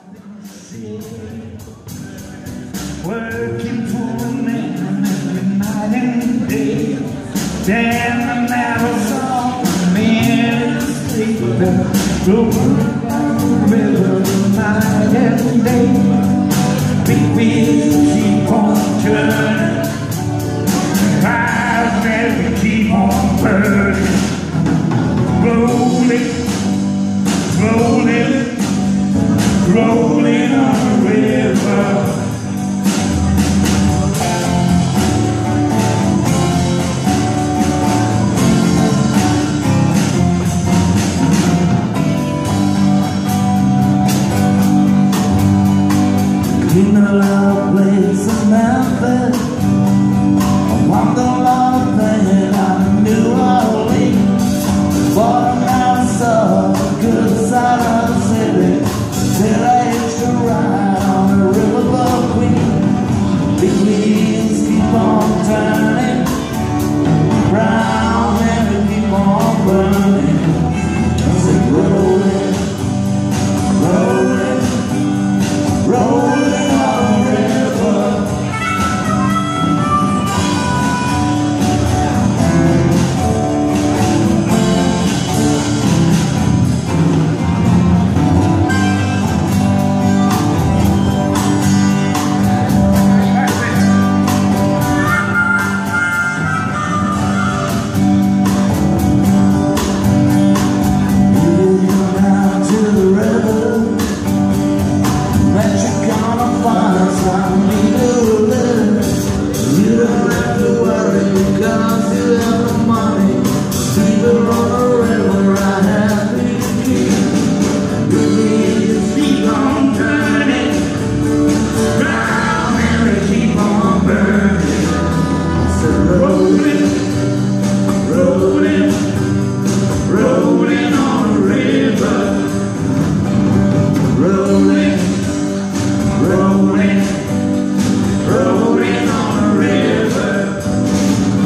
Working for a man every night and day. Damn, that was all the men sleep. Rolling down the river night and day. Big wheels keep on turning. Fires never keep on burning. Rolling, rolling, rolling on the river. In a love place in Memphis, I walked along there I New Orleans. Bought a house of a good side of the city, till I hitched a ride on the riverboat Queen. Big wheels keep on turning, round and they keep on burning. I said rolling, rolling, rolling.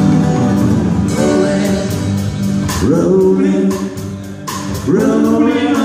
Rolling, rolling